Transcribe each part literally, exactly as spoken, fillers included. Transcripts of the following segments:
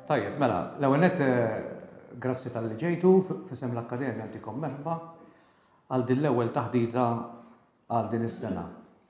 Tajjeb, mela, l-ewwel nett grazzi tal-li ġejtu f'isem l-Akkademja għantikom merħba għal din l-ewwel taħdita għal din is-sena.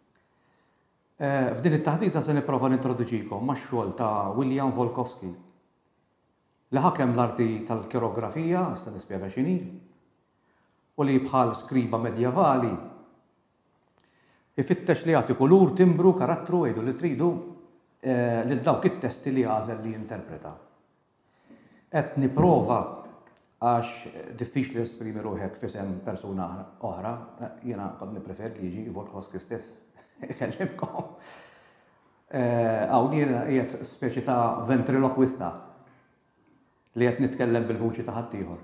F'din it-taħdita se nipprova nintroduċikom max-xogħol ta' William Volkovsky li ħakem l-arti tal-kirografija, se nispjega x'inhi, u li bħal skriba medjevali ifittex li jagħti kulur, timbru, karattru, għidu li tridu lil dawk it-testi li għażel li jinterpreta. Qed nipprova għax diffiċli esprimi ruħek f'isem persuna oħra, jiena kont nipprefer li jiġi Volkovsky stess ikellimkom. Hawn jiena qiegħed speċi ta' ventriloquista li qed nitkellem bil-vuċi ta' ħadd ieħor.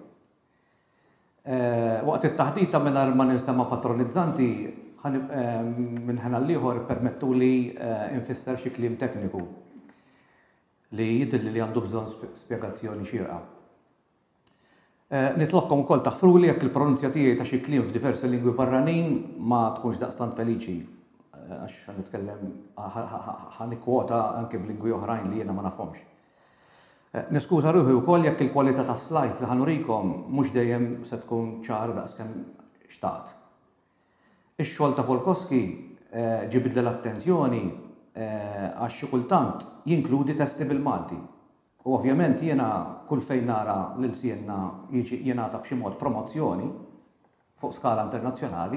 Waqt it-taħdita mingħajr ma nistema' patronizzanti minn ħena l-ieħor permettuli infisser xi kliem tekniku li jidhirli li għandu bżonn spjegazzjoni xierqa. Nitlobkom ukoll taħfruli jekk il-pronunzja tiegħi ta' xi kliem f'diversi lingwi barranin ma tkunx daqstant feliċi għax ħanitkellem ħanikwota anke b'lingwi oħrajn li jiena ma nafhomx. Niskuża ruħi wkoll jekk il-kwalità tas-slides li ħanurikom mhux dejjem se tkun ċara daqskemm xtaqt. Ix-xogħol ta' Volkovsky ġibidli l-attenzjoni għax xi kultant jinkludi testi bil-Malti. U ovvjament jiena kull fejn nara lil sienna jiġi jingħata b'xi mod promozzjoni fuq skala internazzjonali,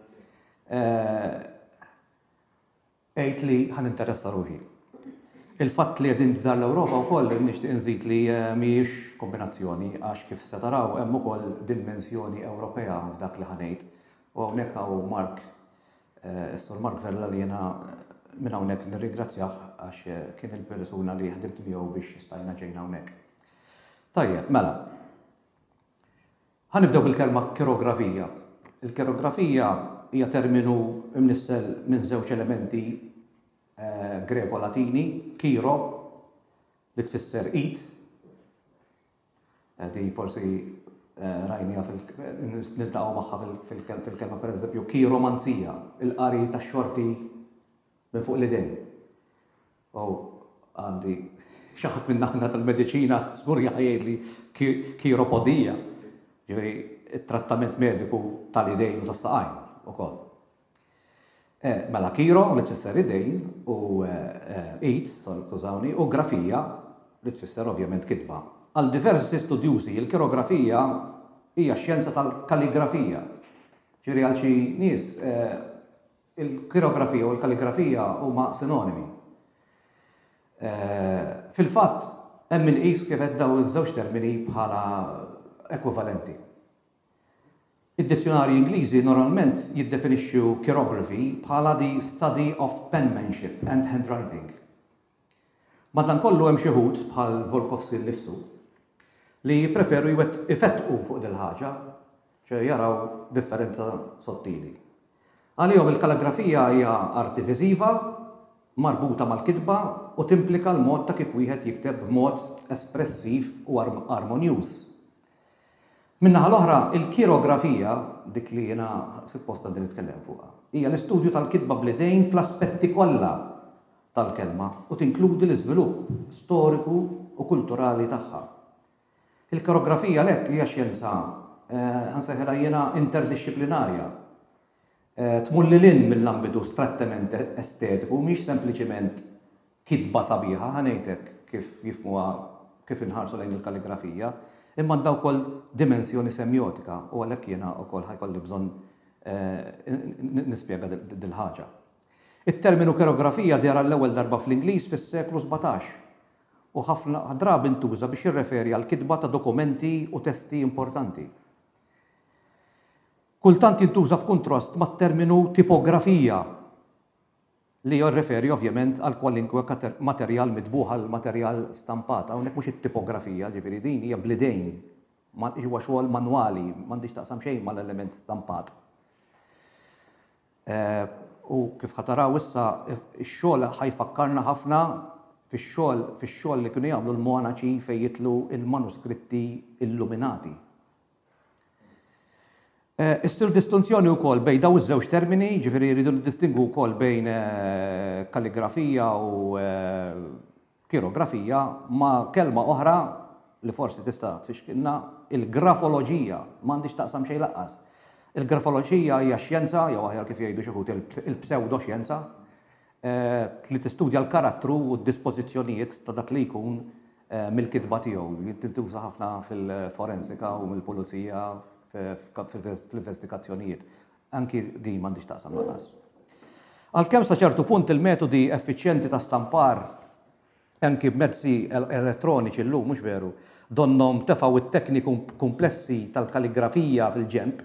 għid li ħaninteressa ruħi. Il-fatt li qegħdin f'dar l-Ewropa wkoll nixtieq inżid li mhijiex kombinazzjoni għax kif se taraw hemm ukoll dimensjoni Ewropea f'dak li ħanejt. U hawnhekk hawn Mark, is-Sur Mark Verla li jiena minn hawnhekk nirringrazzjah għax kien il-persuna li ħdimt miegħu biex stajna ġejna hawnhekk. Tajjeb, mela. Ħanibdew bil-kelma kirografija. Il-kirografija hija terminu imnissel minn żewġ elementi Greko-Latini, kiro li tfisser id, di forsi rajnija niltaqgħu magħha fil-kelma pereżempju kiromanzija, il-qari tax-xorti minn fuq l-idejn. U għandi xi ħadd minn aħna tal-mediċina żgur jgħidli kiropodija, ġifieri it-trattament mediku tal-idejn u tas-saqajn ukoll. Mela kiro li tfisser idejn u id, tużawni, u grafija li tfisser ovvjament kitba. Għal diversi studjużi il-kirografija hija xjenza tal-kalligrafija. Ġifieri għal xi nies il-kirografija u l-kalligrafija huma sinonimi. Fil-fatt hemm inqis kif qed dawn iż-żewġ termini bħala ekwivalenti. Id-dizzjonarji Ingliżi normalment jiddefinixxu chirography bħala the study of penmanship and handwriting. Madankollu hemm xi ħud bħal Volkovsky nnifsu li jippreferu ifettqu fuq dil ħaġa, ċe jaraw differenza sottili. Għalihom il-kalligrafija hija arti viżiva, marbuta mal-kitba u timplika l-mod ta' kif wieħed jikteb b'mod espressiv u armonjuż. Min-naħa l-oħra, il-kirografija, dik li jiena supposta din nitkellem fuqha, hija l-istudju tal-kitba bl-idejn fl-aspetti kollha tal-kelma u tinkludi l-iżvilupp storiku u kulturali tagħha. Il-kirografija lek hija xjenza ħansejħilha jiena interdixxiplinarja. Tmur lil hinn mill-ambitu strettament estetiku mhix sempliċement kitba sabiħa ħanejtek kif jifhmuha kif inħarsu lejn il-kalligrafija, imma għandha wkoll dimensjoni semjotika u għalhekk jiena wkoll ħajkolli bżonn nispjega dil ħaġa. It-terminu kirografija djara l-ewwel darba fl-Ingliż fis-seklu sebgħtax u ħafna drabi ntuża biex jirreferi għal kitba ta' dokumenti u testi importanti. Kultant jintuża f'kuntrast mat-terminu tipografija li jirreferi ovvjament għal kwalinkwe materjal midbuħ għal materjal stampat. Hawnhekk mhux it-tipografija, ġifieri din hija bl-idejn, huwa xogħol manwali, m'għandix taqsam xejn mal-element stampat. U kif ħataraw issa x-xogħol ħajfakkarna ħafna fix-xogħol fix-xogħol li kienu jagħmlu l-monaċi fejn jitlu l-manuskritti illuminati. Issir distinzjoni wkoll bejn dawn iż-żewġ termini, ġifieri jridu niddistingwu wkoll bejn kalligrafija u kirografija ma' kelma oħra li forsi tista' tfixkilna il-grafoloġija, m'għandix taqsam xejn laqqas. Il-grafoloġija hija xjenza jew aħjar kif jgħidu xi wħud il-pseudoxjenza li tistudja l-karattru u d-dispożizzjonijiet ta' dak li jkun mill-kitba tiegħu. Tintuża ħafna fil-forensika u mill-pulizija fl-investigazzjonijiet. Anki di m'għandix taqsam laqqas. Għalkemm sa ċertu punt il-metodi effiċjenti ta' stampar anki b'mezzi elettroniċi llum mhux veru, donnom tefgħu it-tekniku komplessi tal-kalligrafija fil-ġemp.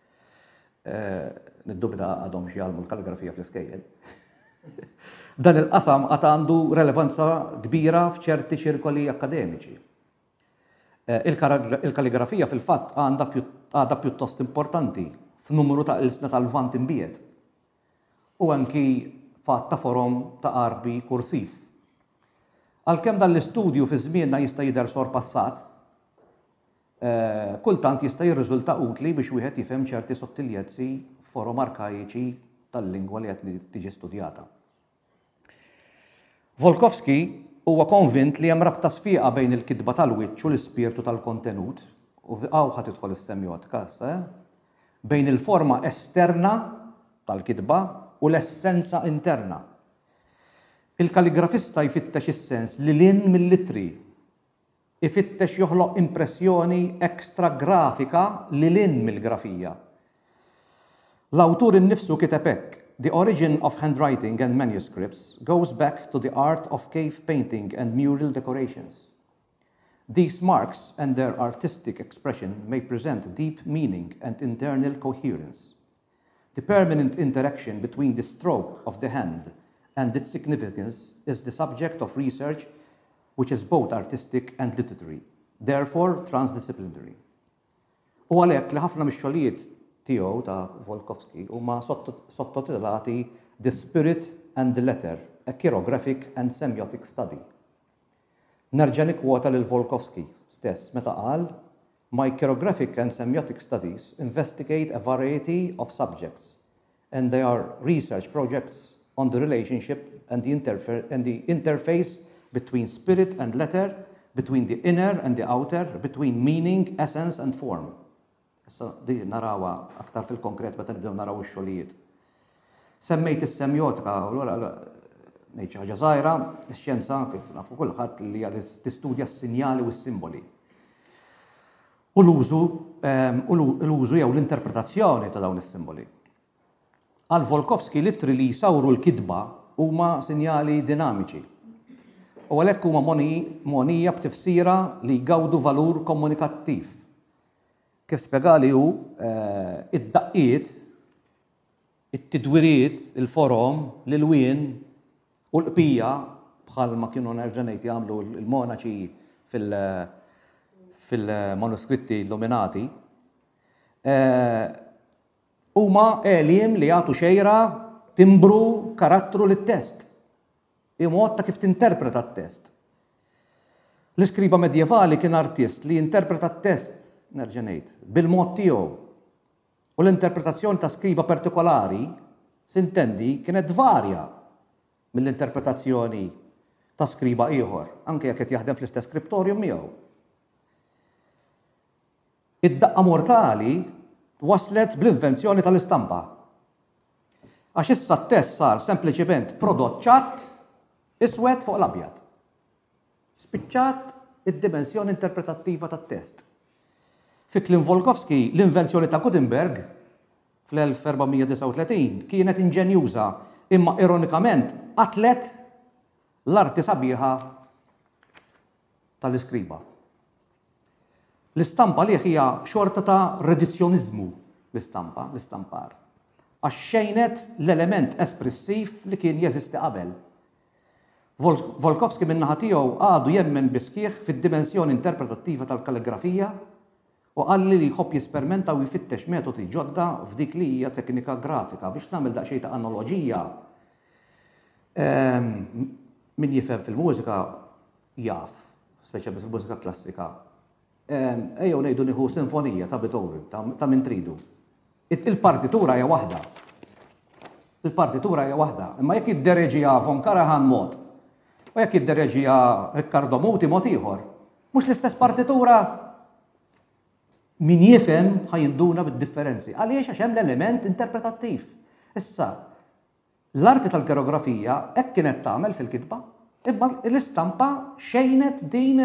Niddubita għadhom xi jgħallmu l-kalligrafija fl-iskejjel. Dan il-qasam għad għandu relevanza kbira f'ċerti ċirkoli akademiċi. Il-kalligrafija fil-fatt għadha pjuttost importanti f'numru ta' ilsna tal-vant imbiet u anki fatt ta' forom ta' qarbi kursiv. Għalkemm dan l-istudju fi żmienna jista' jidher sorpassat, kultant jista' jirriżulta utli biex wieħed jifhem ċerti sottiljezzi forom arkaiċi tal-lingwa li qed tiġi studjata. Volkovsky huwa konvint li hemm rabta sfiqa bejn il-kitba tal-wiċċ u l-ispirtu tal-kontenut, u hawn ħadd tidħol is-semjotika issa, bejn il-forma esterna tal-kitba u l-essenza interna. Il-kalligrafista jfittex is-sens li lin mill-littri, ifittex joħloq impressjoni ekstra grafika li lin mill-grafija. L-awtur innifsu kiteb hekk: The origin of handwriting and manuscripts goes back to the art of cave painting and mural decorations. These marks and their artistic expression may present deep meaning and internal coherence. The permanent interaction between the stroke of the hand and its significance is the subject of research which is both artistic and literary, therefore transdisciplinary. U għalhekk li ħafna mix-xogħlijiet tiegħu ta' Volkovsky huma sottotitolati The Spirit and the Letter, a chirographic and semiotic study. Nerġa' nikkwota lil Volkovsky stess meta qal My chirographic and semiotic studies investigate a variety of subjects, and they are research projects on the relationship and the, and the interface between spirit and letter, between the inner and the outer, between meaning, essence and form. Issa di narawa aktar fil-konkret meta nibdew naraw ix-xogħlijiet. Semmejt is-semjotika, allura ngħid xi ħaġa żgħira, ix-xjenza kif nafu kulħadd li hija tistudja s-sinjali u s-simboli. U l-użu l-użu jew l-interpretazzjoni ta' dawn is-simboli. Għal Volkovsky littri li jsawru l-kitba huma sinjali dinamiċi. U għalhekk huma monija b'tifsira li jgawdu valur komunikattiv. Kif spjegali hu id-daqqiet, it-tidwiriet, il-forom, l-ilwien u l-qbija bħalma kienu nerġa' ngħid jagħmlu l-monaċi fil-manuskritti illuminati. Huma għeliem li jagħtu xejra, timbru, karattru lit-test. Imod ta' kif tinterpreta t-test. L-iskriba medjevali kien artist li jinterpreta t-test, nerġa' ngħid, bil-mod tiegħu. U l-interpretazzjoni ta' skriba partikolari, sintendi, kienet varja mill-interpretazzjoni ta' skriba ieħor, anke jekk qed jaħdem fl-istess skriptorium miegħu. Id-daqqa mortali waslet bl-invenzjoni tal-istampa. Għax issa t-test sar sempliċement prodott ċatt iswed fuq l-abjad. Spiċċat id-dimensjoni interpretattiva tat-test. Fi kliem Volkovsky, l-invenzjoni ta' Gutenberg fl-elf erba'mija disa' u tletin kienet inġenjuża imma ironikament qatlet l-arti sabiħa tal-iskriba. L-istampa li hija xorta ta' redizzjonizmu l-istampa, l-istampar. Għax xejnet l-element espressiv li kien jeżisti qabel. Volkovsky min-naħa tiegħu għadu jemmen bisħieħ fid-dimensjoni interpretattiva tal-kalligrafija u qalli li jħobb jesperimenta u jfittex metodi ġodda f'dik li hija teknika grafika biex nagħmel daqsxejn ta' analoġija. Min jifhem fil-mużika jaf, speċjalment fil-mużika klassika. Ejjew ngħidu nieħu sinfonija ta' Beethoven, ta' min tridu. Il-partitura hija waħda. Il-partitura hija waħda, imma jekk iddereġiha von Karajan mod U jekk jiddereġija Riccardo Muti mod ieħor, mhux l-istess partitura min jifhem ħajinduna bid-differenzi. Għaliex għax hemm l-element interpretattiv. Issa, l-arti tal-koreografija hekk kienet tagħmel fil-kitba, imma l-istampa xejnet din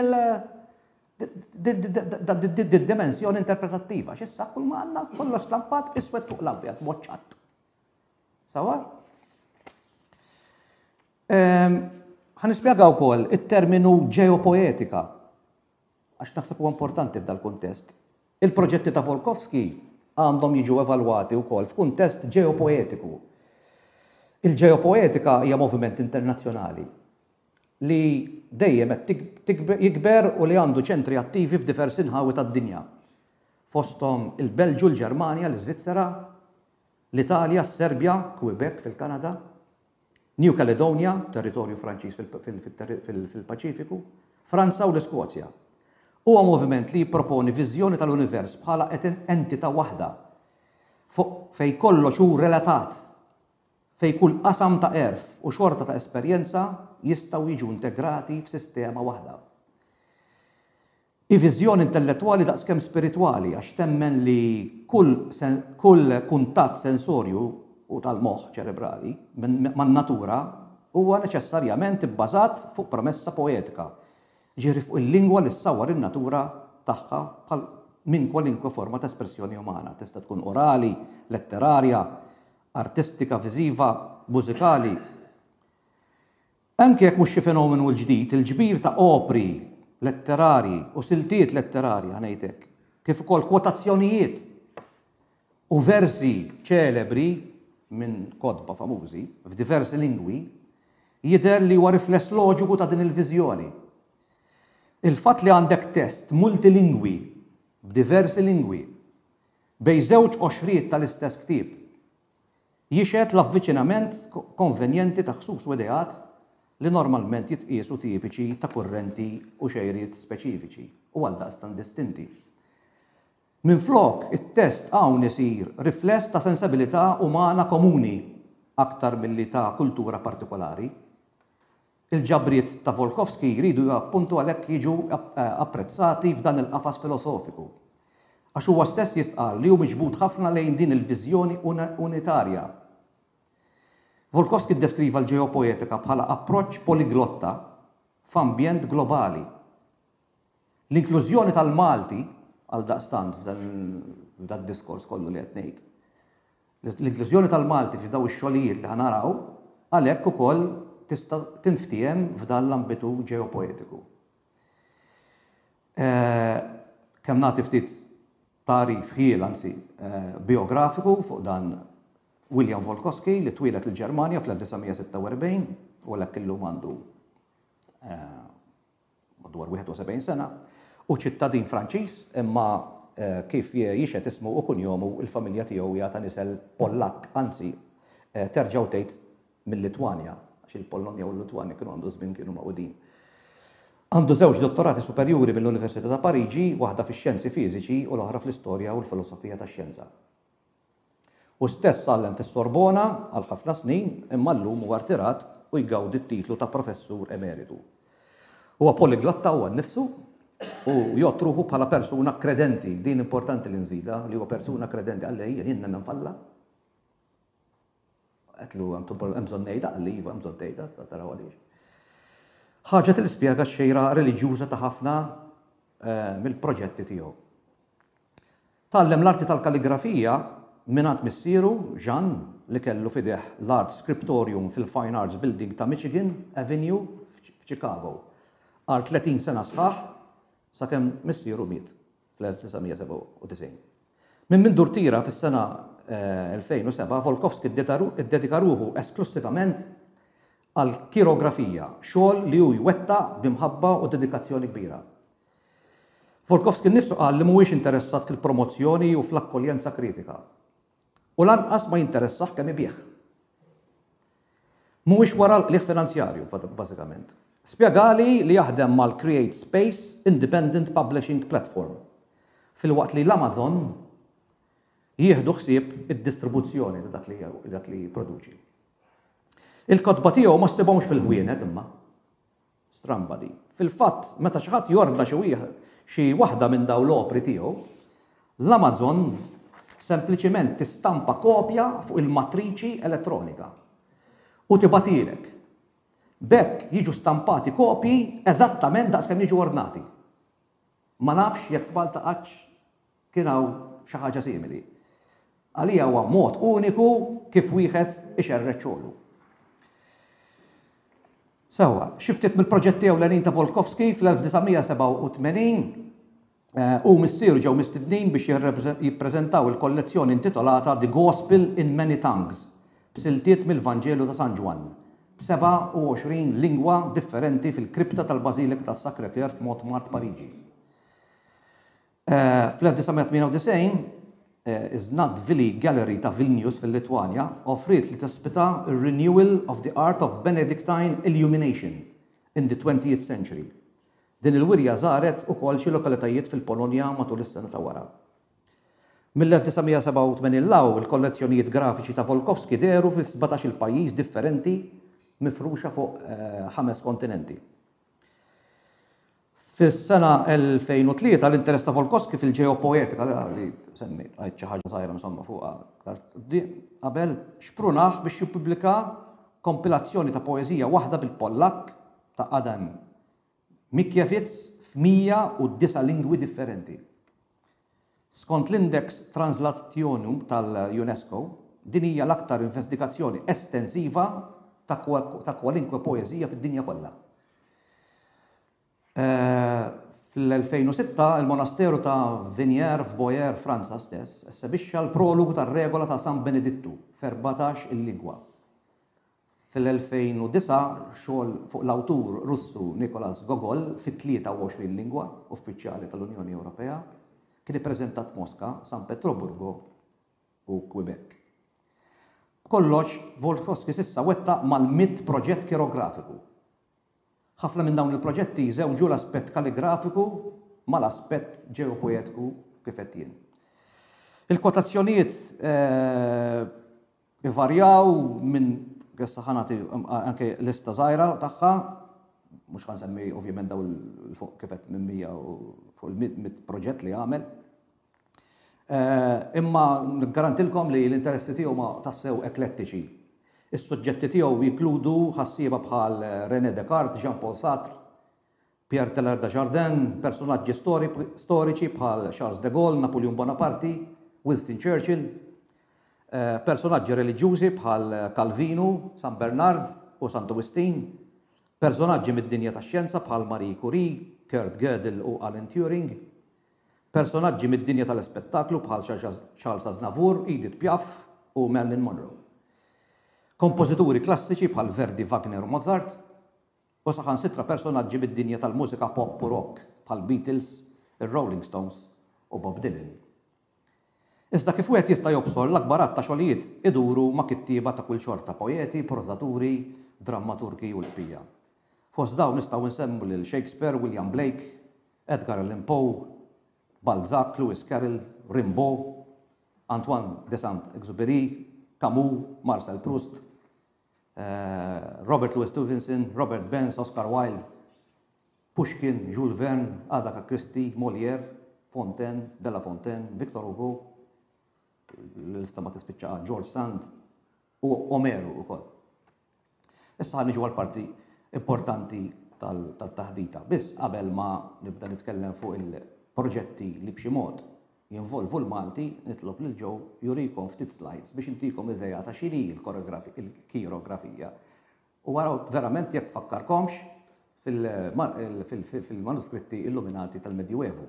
il-dimensjoni interpretattiva. X'issa kull ma għandna kollox stampat iswed fuq l-abjad, moċċat. Sawa? Ħanispjegaw wkoll it-terminu ġeopoetika, għax naħseb huwa importanti f'dal kuntest. Il-proġetti ta' Volkovsky għandhom jiġu evalwati wkoll f'kuntest ġeopoetiku. Il-ġeopoetika hija moviment internazzjonali li dejjem qed jikber u li għandu ċentri attivi f'diversi nħawi tad-dinja. Fosthom il-Belġu, l-Ġermanja, l-Iżvizzera, l-Italja, s-Serbja, Quebec fil-Kanada, New Caledonia, territorju Franċiż fil-Paċifiku, Franza u l-Iskozja. Huwa moviment li jipproponi viżjoni tal-univers bħala entità waħda fejn kollox hu relatat, fejn kull qasam ta' erf u xorta ta' esperjenza jistgħu jiġu integrati f'sistema waħda. I-viżjoni intellettwali daqskemm spiritwali għax temmen li kull kuntatt sensorju u tal-moħħ ċerebrali man-natura huwa neċessarjament ibbażat fuq promessa poetika. Ġifieri fuq il-lingwa li ssawwar in-natura tagħha bħal minn kwalinkwe forma ta' espressjoni umana. Tista' tkun orali, letterarja, artistika, viżiva, mużikali. Anke jekk mhux xi fenomenu l-ġdid, il-ġbir ta' opri letterari u siltiet letterarji ħanejtek, kif ukoll kwotazzjonijiet u versi ċelebri minn kodba famużi f'diversi lingwi jidher li huwa rifless loġiku ta' din il-viżjoni. Il-fatt li għandek test multilingwi b'diversi lingwi bejn żewġ oxriet tal-istess ktieb jixed l-avviċinament konvenjenti ta' ħsus u ideat li normalment jitqiesu tipiċi ta' kurrenti u xejriet speċifiċi u għaldaqstant distinti. Minflok, it-test hawn isir rifless ta' sensabilità umana komuni aktar milli ta' kultura partikolari. Il-ġabriet ta' Volkovsky jridu appuntu għalhekk jiġu apprezzati f'dan il-qafas filosofiku. Għax huwa stess jistqal li hu miġbud ħafna lejn din il-viżjoni unitarja. Volkovsky ddeskriva l-ġeopoetika bħala approċċ poliglotta f'ambjent globali. L-inklużjoni tal-Malti għal daqstant f'dan diskors kollu li qed ngħid. L-inklużjoni tal-Malti f'daw ix-xogħlijiet li ħanaraw għalhekk ukoll tista' tinftiem f'dan l-ambitu ġeopoetiku. Kemm nagħti ftit tarif ħiel anzi biografiku fuq dan William Volkovsky li twilet il-Ġermanja fl-elf u erbgħin u għalhekk illum għandu madwar wieħed u sebgħin sena u ċittadin Franċiż imma kif jixed ismu u kunjomu il-familja tiegħu hija ta' nisel Pollak, anzi terġgħu tgħid mill-Litwanja għax il-Polonja u l-Litwanja kienu għandu żmien kienu maqudin. Għandu żewġ dottorati superjuri mill-Università ta' Pariġi, waħda fix-xjenzi fiżiċi u l-oħra fl-istorja u l-filosofija tax-xjenza. U stess sallem fis-Sorbona għal ħafna snin imma llum huwa rtirat u jgawdi t-titlu ta' professur emeritu. Huwa poliglotta huwa nnifsu u jottruħu bħala persuna kredenti, din importanti li nżida li huwa persuna kredenti għallej jiena ninfalla. Għetlu hemm bżonn ngħidha għalli iva hemm bżonn tgħidha sa taraw għaliex. Ħaġa li spjega x-xejra reliġjuża ta' ħafna mill-proġetti tiegħu. Tallem l-arti tal-kalligrafija mingħand missieru Jean li kellu fideh l-Art Scriptorium fil-Fine Arts Building ta' Michigan Avenue f'Chicago. Għal tletin sena sħaħ sakemm missieru miet fl-elf tisgħemija seba' u tisgħin. Minn min dur tira fis-sena elfejn u seba' Volkovsky iddedika ruħu esklusivament għal kirografija, xogħol li hu jwettaq b'imħabba u dedikazzjoni kbira. Volkovsky nnifsu qal li mhuwiex interessat fil-promozzjoni u fl-akkoljenza kritika. U lanqas ma jinteressaħ kemm ibih. Mhuwiex wara l-qliq finanzjarju bażikament. Spjegali li jaħdem mal-Create Space Independent Publishing Platform filwaqt li l-Amazon jieħdu ħsieb id-distribuzzjoni ta' dak li dak li jipproduċi. Il-kotba tiegħu ma ssibhomx fil-ħwienet imma. Stramba di. Fil-fatt, meta xi ħadd jorda xi wieħed xi waħda minn dawn l-opri tiegħu, l-Amazon sempliċement tistampa kopja fuq il-matriċi elettronika u tibatilek. Bekk jiġu stampati kopji eżattament daqskemm jiġu ordnati. Ma nafx jekk f'Malta qatt kien hawn xi ħaġa simili. Għalija huwa mod uniku kif wieħed ixerreġ xogħlu. Sewwa, xi ftit mill-proġetti ewlenin ta' Volkovsky fl-elf tis'a seba' u tmenin u missieru ġew mistednin biex jippreżentaw il-kollezzjoni intitolata The Gospel in Many Tongues b'siltiet mill-Vanġelu ta' San Ġwan b'seba' u għoxrin lingwa differenti fil-kripta tal-Bażilika tas-Sacré-Cœur f'Montmartre, Pariġi. Fl-elf tis'a tmien u disgħin, iż-Znad-Vili Gallery ta' Vilnius fil-Litwanja offrit li tospita r-renewal of the art of Benedictine illumination in the twentieth century. Din il-wirja żaret ukoll xi lokalitajiet fil-Polonja matul is-sena ta' wara. mill-elf tis'a seba' u tmenin law il-kollezzjonijiet grafiċi ta' Volkovsky deru fi sbatax il-pajjiż differenti mifruxa fuq ħames kontinenti. Fis-sena elfejn u tlieta l-interess ta' Volkovsky fil-ġeopoetika li semmi għajt xi ħaġa żgħira insomma fuqha aktar qabel xprunaħ biex jippubblika kompilazzjoni ta' poeżija waħda bil-Pollak ta' Adam Mickiewicz f'mija u disa' lingwi differenti. Skont l-Index Translationum tal-UNESCO, din hija l-aktar investigazzjoni estensiva ta' kwalinkwe poeżija fid-dinja kollha. Fl-elfejn u sitta il-Monasteru ta' Venier f'Boyer, Franza stess, essebixxa l-prologu tar-regola ta' San Benedittu f'erbatax il-lingwa. Fil-elfejn u disa' xogħol fuq l-awtur Russu Nicolas Gogol fit-tlieta u għoxrin lingwa uffiċjali tal-Unjoni Ewropea kien ippreżentat f'Mosca, San Petroburgo u Quebec. Kollox, Volkovsky s'issa wettaq mal-mitt proġett kirografiku. Ħafna minn dawn il-proġetti jżewġu l-aspett kalligrafiku mal-aspett ġeopoetiku kif qed jien. Il-kwotazzjonijiet ivarjaw minn issa ħanati anke lista żgħira tagħha, mhux ħansemmi ovvjament daw il-fuq kif qed minn mija fuq il-mitt proġett li għamel. Imma niggarantilkom li l-interessi tiegħu ma tassew eklettiċi. Is-suġġetti tiegħu jinkludu ħassieba bħal René Descartes, Jean-Paul Sartre, Pierre Teilhard de Chardin, personaġġi storiċi bħal Charles de Gaulle, Napoleon Bonaparte, Winston Churchill, personaġġi reliġjużi bħal Calvino, San Bernard u Sant Augustine, personaġġi mid-dinja tax-xjenza bħal Marie Curie, Kurt Gödel u Alan Turing, personaġġi mid-dinja tal-ispettaklu bħal Charles Aznavour, Edith Piaf u Marilyn Monroe. Kompożituri klassiċi bħal Verdi, Wagner u Mozart, u saħansitra personaġġi mid-dinja tal-mużika pop u rock bħal Beatles, ir-Rolling Stones u Bob Dylan. Iżda kif wieħed jista' jobsor l-akbar ta' xogħlijiet iduru ma' kittieba ta' kull xorta, poeti, prożaturi, drammaturgi u l-bqija. Fost dawn nistgħu nsemmu lil Shakespeare, William Blake, Edgar Allan Poe, Balzac, Lewis Carroll, Rimbaud, Antoine de Saint-Exupéry, Camus, Marcel Proust, Robert Louis Stevenson, Robert Burns, Oscar Wilde, Pushkin, Jules Verne, Agatha Christie, Molière, Fontaine, De La Fontaine, Victor Hugo, l-lista ma tispiċċa George Sand u Omeru wkoll. Issa ħa niġu għall-parti importanti tal-taħdita. Biss qabel ma nibda nitkellem fuq il-proġetti li b'xi mod jinvolvu l-Malti, nitlob lil Joe jurikom ftit slides biex intikom idea ta' x'inhi l-kirografija. U waraw verament jekk tfakkarkomx fil-manuskritti illuminati tal-Medjuevu.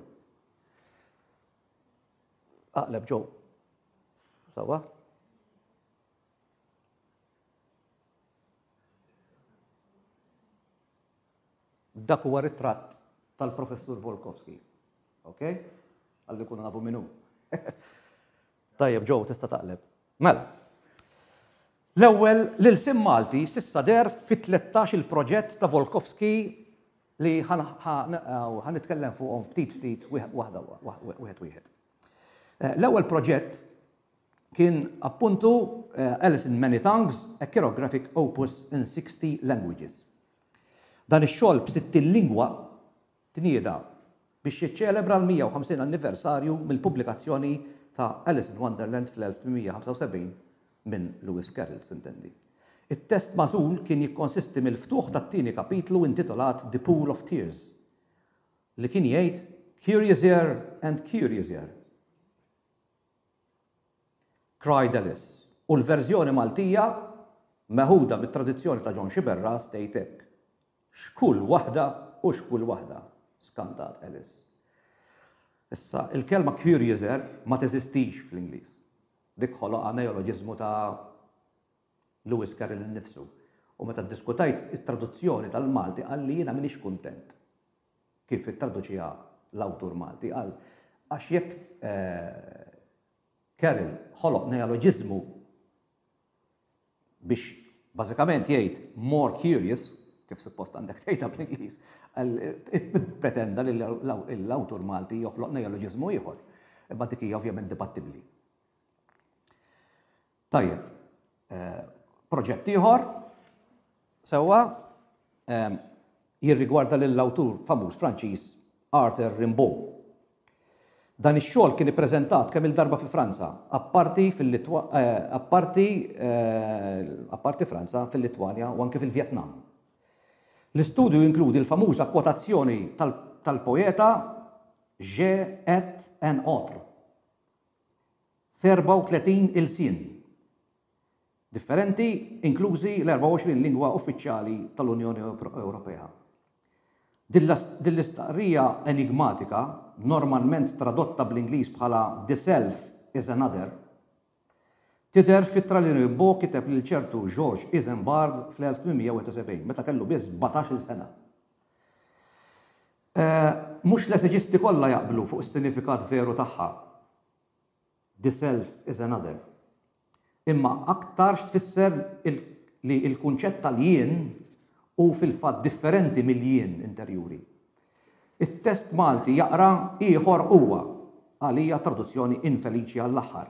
Aqleb Joe. Sawa? Dak huwa ritratt tal-Professur Volkovsky. Okay? Għalli kuna nafu minnu. Tajjeb, Joe, tista' taqleb. Mela. L-ewwel l-ilsim Malti s'issa der fit tlettax il-proġett ta' Volkovsky li ħanitkellem fuqhom ftit ftit waħda wieħed wieħed. L-ewwel proġett kien appuntu Alice in Many Tongues, a chirographic opus in sixty languages. Dan ix-xogħol b'sittin lingwa tnieda biex jiċċelebra l-mija u ħamsin anniversarju mill-pubblikazzjoni ta' Alice in Wonderland fl-elf tminmija ħamsa u sebgħin minn Lewis Carroll, s'intendi. It-test magħżul kien jikkonsisti mill-ftuħ tat-tieni kapitlu intitolat The Pool of Tears li kien jgħid Curiouser and Curiouser. Cried Alice. U l-verżjoni Maltija meħuda mit-tradizzjoni ta' John Xiberra stejt hekk. X'kull waħda u x'kull waħda, skantat Alice. Issa, il-kelma curiouser ma teżistix fl-Ingliż. Dik ħoloqa neoloġiżmu ta' Lewis Carroll innifsu. U meta ddiskutajt it-traduzzjoni tal-Malti qal li jiena m'iniex kuntent kif ittraduċiha l-awtur Malti qal għax jekk Carroll ħoloq neoloġiżmu biex bażikament jgħid more curious, kif suppost għandek tgħidha bl-Ingliż, pretenda li l-awtur Malti joħloq neoloġiżmu ieħor. Imma dik hija ovvjament dibattibbli. Tajjeb, proġett ieħor sewwa jirrigwarda lill-awtur famuż Franċiż Arthur Rimbaud. Dan ix-xogħol kien ippreżentat kemm il-darba fi Franza, apparti fil-Litwa apparti apparti Franza fil-Litwanja u anke fil-Vjetnam. L-istudju jinkludi l-famuża kwotazzjoni tal-poeta Je et un autre. erba' u tletin il-sien differenti, inklużi l-erba' u għoxrin lingwa uffiċjali tal-Unjoni Ewropea. Din l-istqarrija enigmatika, normalment tradotta bl-Ingliż bħala The Self is Another, tidher fittra li Rimbaud kiteb lil ċertu George Isambard fl-elf tminmija u sebgħin, meta kellu biss sebgħatax-il sena. Mhux l-eżeġisti kollha jaqblu fuq is-sinifikat veru tagħha. The Self is Another. Imma aktar x'tfisser li l-kunċett tal-jien u fil-fatt differenti mill-jien interjuri. It-test Malti jaqra ieħor huwa għalija traduzzjoni infeliċi għall-aħħar.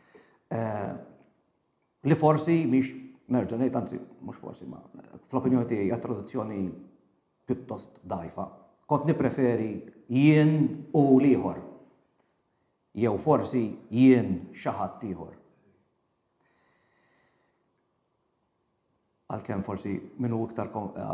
Li forsi mhix nerġa' ngħid, anzi mhux forsi ma fl-opinjoni tiegħi hija traduzzjoni pjuttost dgħajfa. Kont nippreferi jien u l-ieħor. Jew forsi jien xi ħadd ieħor. Għalkemm forsi minnu iktar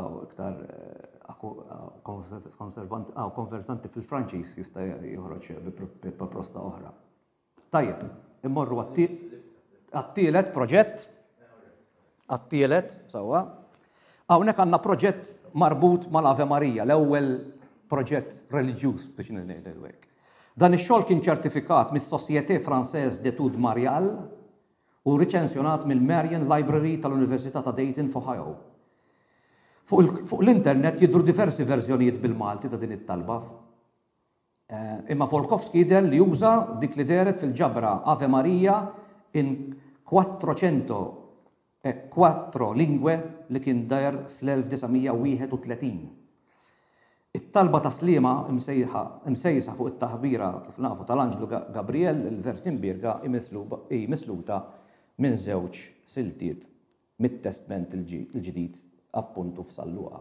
konversanti fil-Franċiż jista' joħroġ bi proposta oħra. Tajjeb, immorru għat-tielet proġett, għat-tielet, sewwa. Hawnhekk għandna proġett marbut mal-Ave Marija, l-ewwel proġett reliġjuż biex ngħidu hekk. Dan ix-xogħol kien ċertifikat mis-Société Française d'Études Mariales u riċenzjonat mill-Marian Library tal-Università ta' Dayton f'Ohio. Fuq l-internet jidhru diversi verżjonijiet bil-Malti ta' din it-talba. Imma Volkowski jidher li juża dik li deret fil-ġabra Ave Maria in quattrocento e quattro lingue li kien dar fl-elf tisgħumija wieħed u tletin. It-talba ta' slima imsejsa fuq it-taħbira kif nafu tal-Anġlu Gabriel il-Vertinberga hi misluta minn żewġ siltiet mit-Testament il-ġdid appuntu f'Salluqa.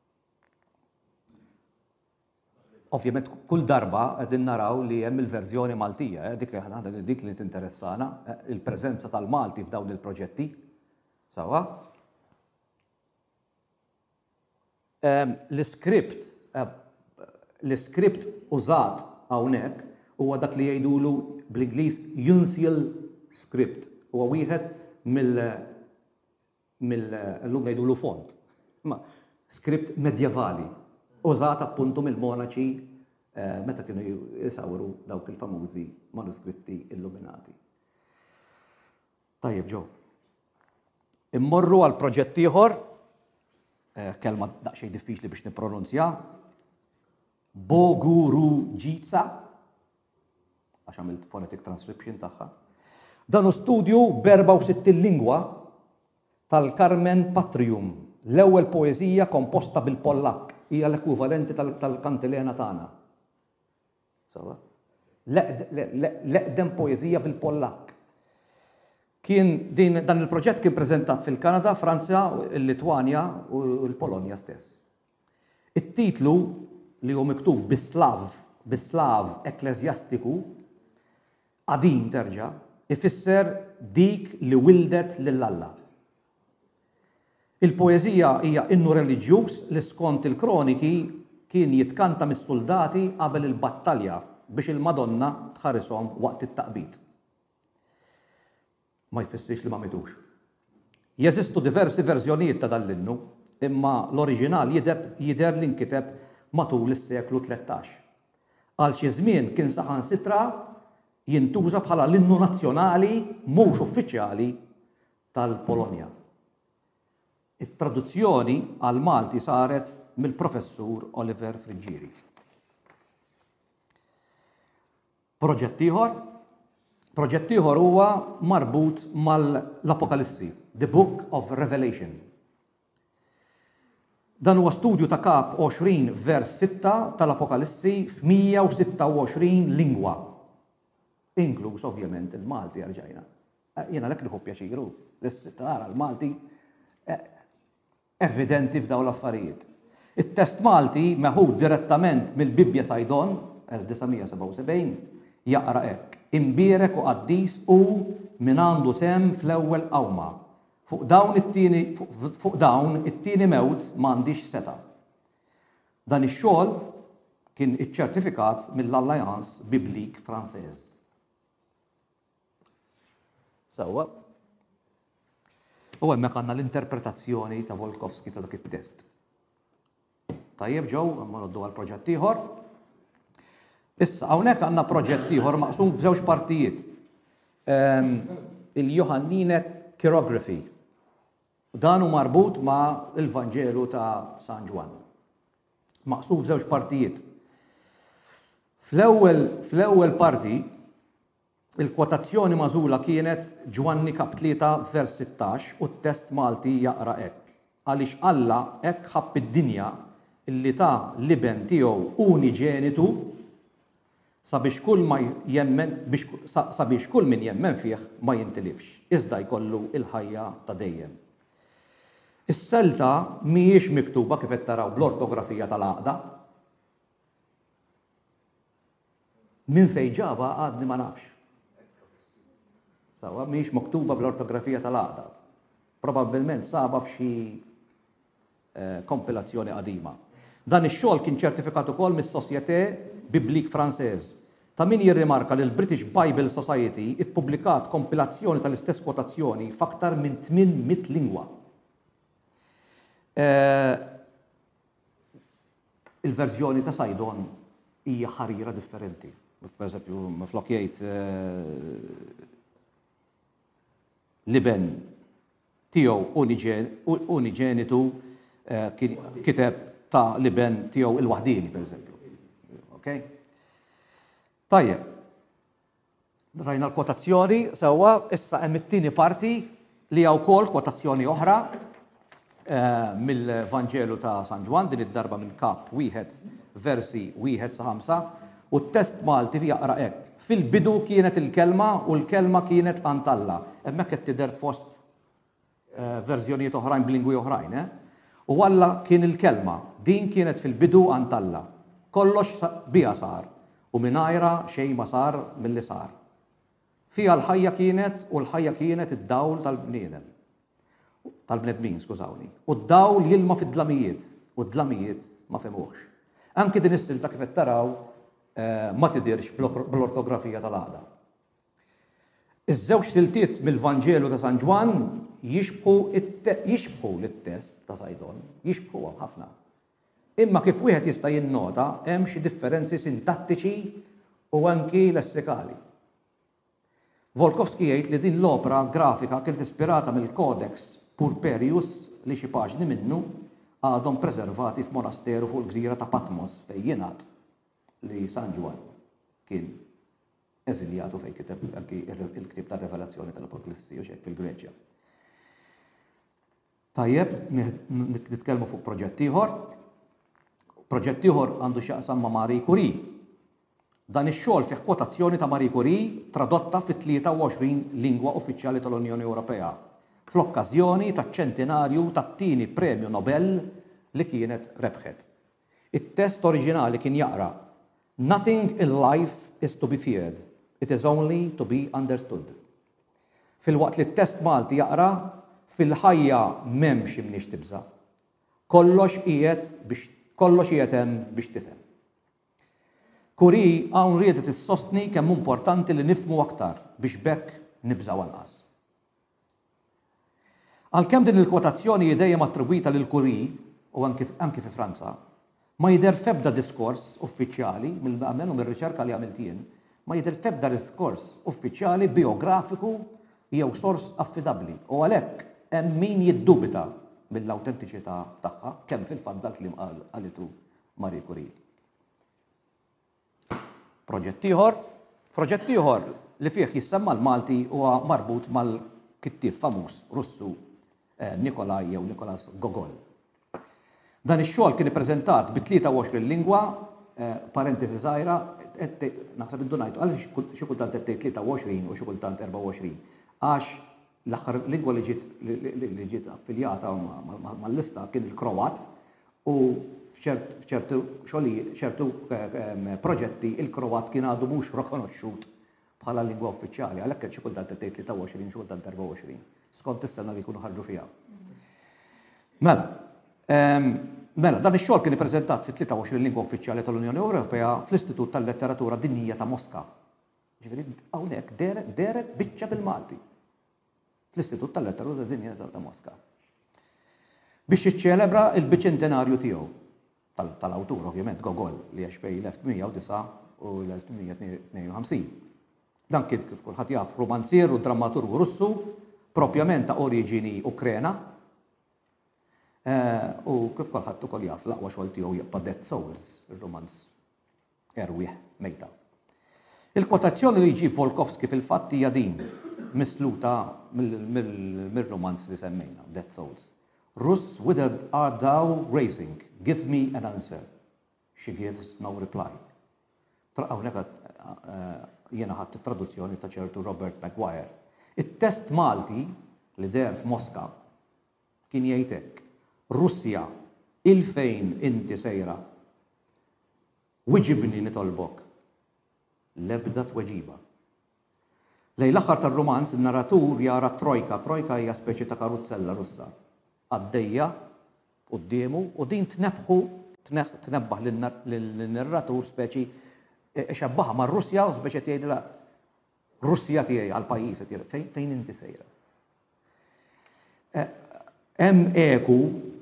Ovvjament kull darba qegħdin naraw li hemm il-verżjoni Maltija, dik dik li tinteressana, il-preżenza tal-Malti f'dawn il-proġetti. Sawa? L-iskript l-iskript użat hawnhekk huwa dak li jgħidulu bl-Ingliż uncial script. Huwa wieħed mill mill-llum jgħidulu font. Ma skript medjevali użat appuntu mill-monaċi meta kienu jisawru dawk il-famużi manuskritti illuminati. Tajjeb ġew. Immorru għal proġett ieħor, kelma daqsxejn diffiċli biex nippronunzja, Bogurudzica, għax għamilt phonetic transcription tagħha. Dan hu studju b'erba' u sittin lingwa tal-Carmen Patrium, l-ewwel poeżija komposta bil-Pollak, hija l-ekwivalenti tal-kantilena tagħna. Sawa? L-eqdem poeżija bil-Pollak. Kien din dan il-proġett kien preżentat fil-Kanada, Franza, il-Litwanja u l-Polonja stess. It-titlu li hu miktub bi-Slav, bi-Slav ekklesjastiku, qadim terġa', ifisser dik li wildet lill-Alla. Il-poeżija hija innu reliġjuż li skont il-kroniki kien jitkanta mis-soldati qabel il-battalja biex il-Madonna tħarishom waqt it-taqbid. Ma jfissirx li ma mitux. Jeżistu diversi verżjonijiet ta' dan l-innu, imma l-oriġinal jidher li nkiteb matul is-seklu tlettax. Għal xi żmien kien saħansitra jintuża bħala l-innu nazzjonali mhux uffiċjali tal-Polonja. It-traduzzjoni għal Malti saret mill-professur Oliver Frigieri. Proġett ieħor, proġett ieħor huwa marbut mal-Apokalissi, The Book of Revelation. Dan huwa studju ta' kap għoxrin vers sitta tal-Apokalissi f'mija u sitta u għoxrin lingwa, inkluż ovvjament il-Malti rġajna. Jiena lek nieħu pjaċiru, l-sittara l-Malti evidenti f'dawn l-affarijiet. It-test Malti meħud direttament mill-Bibja Sajdon elf tisgħumija seba' u sebgħin jaqra hekk: Imbierek u qaddis u min għandu sem fl-ewwel qawma. Fuq dawn it-tieni fuq dawn it-tieni mewt m'għandix seta'. Dan ix-xogħol kien iċċertifikat mill-Allianz Biblik Franċeż. Sewwa. U hemmhekk għandna l-interpretazzjoni ta' Volkovski ta' dak it-test. Tajjeb ġew, imma noddu għal proġett ieħor. Issa hawnhekk għandna proġett ieħor maqsum f'żewġ partijiet. Il-Johannine Chirography. Dan hu marbut ma' l-Vanġelu ta' San Ġwan. Maqsum f'żewġ partijiet. Fl-ewwel fl-ewwel parti il-kwotazzjoni magħżula kienet Ġwanni kap tlieta vers sittax u t-test Malti jaqra hekk. Għaliex Alla hekk ħabb id-dinja illi ta' l-iben tiegħu uniġenitu sabiex kull ma jemmen sabiex kull min jemmen fih ma jintilifx, iżda jkollu il-ħajja ta' dejjem. Is-selta mhijiex miktuba kif qed taraw bl-ortografija tal-għaqda. Min fejn ġabha għadni ma nafx. Sawa mhijiex miktuba bl-ortografija tal-għaqda. Probabbilment saba f'xi kompilazzjoni qadima. Dan ix-xogħol kien ċertifikat ukoll mis-Société Biblique Française. Ta' min jirrimarka li l-British Bible Society ippubblikat kompilazzjoni tal-istess kwotazzjoni f'aktar minn tmien mit lingwa. Il-verżjoni ta' Sajdon hija ħarira differenti. Pereżempju, miflok jgħid l-iben tiegħu uniġenitu kiteb ta' l-iben tiegħu il-waħdini, pereżempju. Okay? Tajjeb. Rajna l-kwotazzjoni sewwa, issa hemm it-tieni parti li hija wkoll kwotazzjoni oħra mill-Vanġelu ta' San Ġwan, din id-darba minn kap wieħed versi wieħed sa ħamsa, u t-test Malti jaqra hekk. Fil-bidu kienet il-kelma u l-kelma kienet ant Alla. Hemmhekk qed tidher fost verżjonijiet oħrajn b'lingwi oħrajn, eh? U Alla kien il-kelma, din kienet fil-bidu ant Alla. Kollox biha sar u mingħajrha xejn ma sar milli sar. Fiha l-ħajja kienet u l-ħajja kienet id-dawl tal-bniedem. Tal-bnedmin, skużawni. U d-dawl jilma fid-dlamijiet u d-dlamijiet ma femuhx. Anke din is-silta kif qed taraw ma tidirx bl-ortografija tal-għaqda. Iż-żewġ siltiet mill-Vanġelu ta' San Ġwan jixbħu lit-test ta' Sajdon, jixbħuha ħafna. Imma kif wieħed jista' jinnota hemm xi differenzi sintattiċi u anki lessikali. Volkovski jgħid li din l-opra grafika kienet ispirata mill-Codex Purperius li xi paġni minnu għadhom preservati f'monasteru fuq il-gżira ta' Patmos fejn jingħad li San Ġwan kien eżiljatu fejn kiteb anki il-ktieb tar-Revelazzjoni tal-Apokalissi u xejn fil-Greċja. Tajjeb, nitkellmu fuq proġett ieħor. Proġett ieħor għandu x'jaqsam ma' Marie Curie. Dan ix-xogħol fih kwotazzjoni ta' Marie Curie tradotta fi tlieta u għoxrin lingwa uffiċjali tal-Unjoni Ewropea fl-okkażjoni taċ-ċentenarju tat-tieni Premju Nobel li kienet rebħet. it-test oriġinali kien jaqra Nothing in life is to be feared, it is only to be understood. Fil-waqt li t-test Malti jaqra fil-ħajja m'hemmx imniex tibża. Kollox qiegħed biex kollox qiegħed hemm biex tifhem. Curie hawn riedet issostni kemm importanti li nifhmu aktar biex bekk nibżgħu anqas. Għalkemm din il-kwotazzjoni dejjem attribwita lil Curie u anke fi Franza, ma jidher f'ebda diskors uffiċjali mill-għamel u mir-riċerka li għamilt jien, ma jidher f'ebda diskors uffiċjali biografiku jew sors affidabbli. U għalhekk hemm min jiddubita mill-awtentiċità tagħha kemm fil-fatt dak li qalitu Marie Curie. Proġett ieħor, proġett ieħor li fih jissemma l-Malti huwa marbut mal-kittieb famuż Russu Nikolaj jew Nikolas Gogol. Dan ix-xogħol kien ippreżentat bi tlieta u għoxrin lingwa, parentesi żgħira, naħseb iddu ngħidu għaliex xi kultant qed tgħid tlieta u għoxrin u xi kultant erba' u għoxrin. Għax l-aħħar lingwa li ġiet li ġiet affiljata mal-lista kien il-Kroat u f'ċertu xogħlijiet, ċertu proġetti il-Kroat kien għadu mhux rikonoxxut bħala lingwa uffiċjali, għalhekk xi kultant qed tgħid tlieta u għoxrin, xi kultant erba' u għoxrin. Skont is-sena li jkunu ħarġu fiha. Mela, Mela, dan ix-xogħol kien ippreżentat fi tlieta u għoxrin lingwa uffiċjali tal-Unjoni Ewropea fl-Istitut tal-Letteratura Dinjija ta' Mosca. Ġifieri hawnhekk deret biċċa bil-Malti. Fl-Istitut tal-Letteratura Dinjija ta' Mosca. Biex jiċċelebra l-biċentenarju tiegħu tal-awtur ovvjament Gogol li għax bejn l-elf mija u disa' u l-elf mija tnejn u ħamsin. Dan kien kif kulħadd jaf romanzier u drammaturgu Russu, propjament ta' oriġini Ukrena. U kif kulħadd ukoll jaf l-aqwa xogħol tiegħu jibqa' Dead Souls, ir-romanz erwieħ mejta. Il-kwotazzjoni li jġib Volkovski fil-fatt hija din misluta mir-romanz li semmejna, Dead Souls. Rus, whither art thou racing? Give me an answer. She gives no reply. Hawnhekk jiena ħadd it-traduzzjoni ta' ċertu Robert Maguire. It-test Malti li der f'Mosca kien jgħid hekk. Russja, il-fejn inti sejra? Wiġibni nitolbok. L-ebda tweġiba. Lejn l-aħħar tar-romanz in-narratur jara trojka, trojka hija speċi ta' karuzzella Russa. Għaddejja qudiemu u din tnebħu tnebbaħ lin-narratur speċi xabbaħa mar-Russja u speċi tgħidilha Russja tiegħi għall-pajjiż qed fejn inti sejra. Hemm eku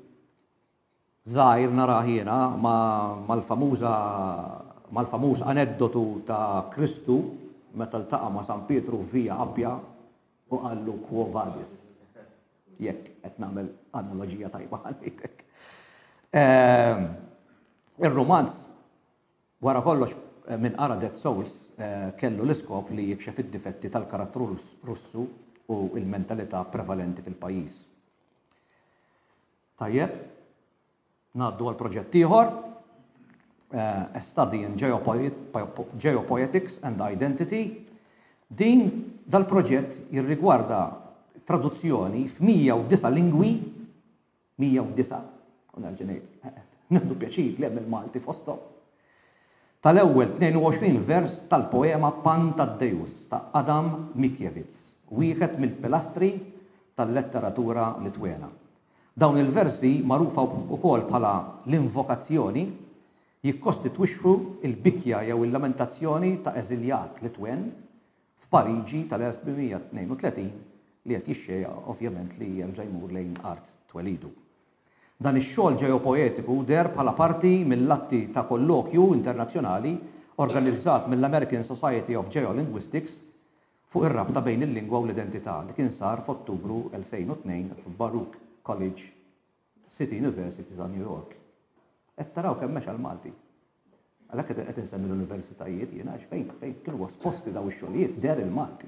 żgħir narah jiena mal-famuża mal-famuż aneddotu ta' Kristu meta ltaqa' ma' San Pietru f'Via Appja u qallu Quo vadis. Jekk qed nagħmel analoġija tajba għalik. Ir-romanz wara kollox minn qara Dead Souls kellu l-iskop li jikxef id-difetti tal-karattru Russu u l-mentalità prevalenti fil-pajjiż. Tajjeb, ngħaddu għal proġett ieħor, A Study in Geopoetics and Identity. Din dal-proġett jirrigwarda traduzzjoni f'mija u disa' lingwi, mija u disa', u nerġa' ngħid, nieħdu pjaċir li hemm il-Malti fosthom. Tal-ewwel tnejn u għoxrin vers tal-poema Pan tad-Dejus ta' Adam Mickiewicz, wieħed mill-pilastri tal-letteratura Litwena. Dawn il-versi magħrufa wkoll bħala l-invokazzjoni jikkostitwixxu l-bikja jew il-lamentazzjoni ta' eżiljat Litwen f'Pariġi tal-elf tminmija tnejn u tletin li qed jixxejja ovvjament li jerġa' jmur lejn art twelidu. Dan ix-xogħol ġeopoetiku der bħala parti mill-atti ta' kollokju internazzjonali organizzat mill-American Society of Geolinguistics fuq ir-rabta bejn il-lingwa u l-identità li kien sar f'Ottubru elfejn u tnejn f'Baruch College, City University ta' New York. Qed taraw kemm mexa l-Malti. Għalhekk qed insemmi l-universitajiet jiena għax fejn fejn kienu esposti daw ix-xogħlijiet der il-Malti.